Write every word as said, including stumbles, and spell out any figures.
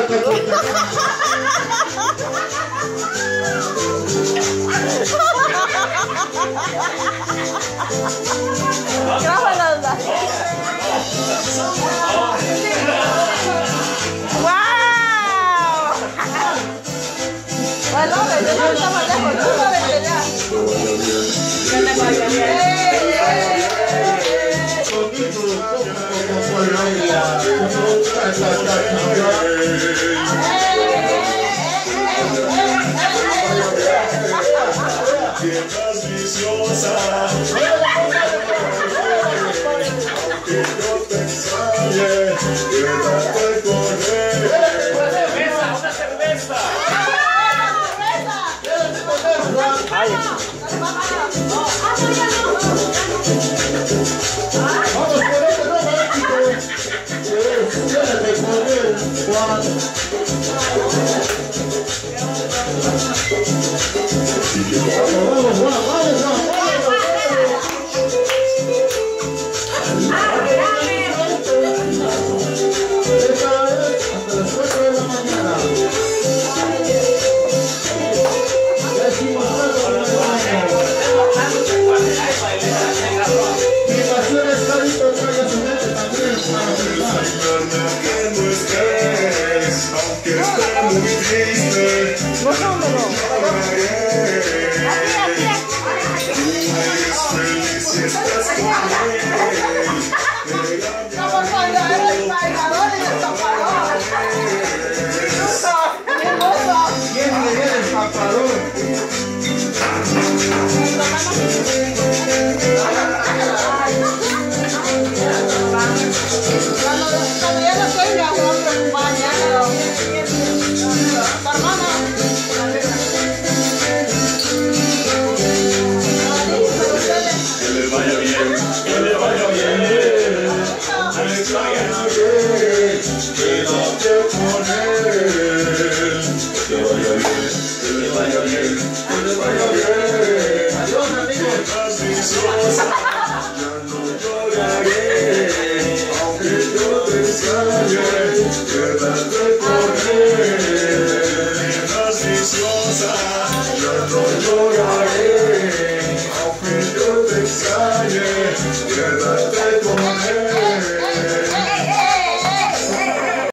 Grábalas. ¡Wow! Bueno, vete, no estamos lejos, tú no vete ya. Que te vaya bien. Tierras viciosas, que yo te extrañe, quédate con él. ¡Una cerveza! ¡Una cerveza! Ay. Vamos, quédate, no, chicos. Quédate con él, Juan. Vamos, vamos, vamos, vamos. Esta vez hasta las cuatro de la mañana. Ya hicimos algo con el baño. Invasión Escalito traiga su mente también para firmar. Que no estés, aunque esté muy triste. No, no, no, no. Eres feliz si estás con él. Estamos cuando eres bailador y destapador. ¿Quién le viene el papador? Cuando cuando ya no tenga, vamos a acompañarlo. Tu hermana. Que le vaya bien, que le vaya bien. Quédate con él. Que vaya bien, que le vaya bien, que le vaya bien. Adiós, amigos. Tierras viciosas, ya no lloraré, aunque yo te extrañe. Quédate con él. Tierras viciosas, ya no lloraré, aunque yo te extrañe. Quédate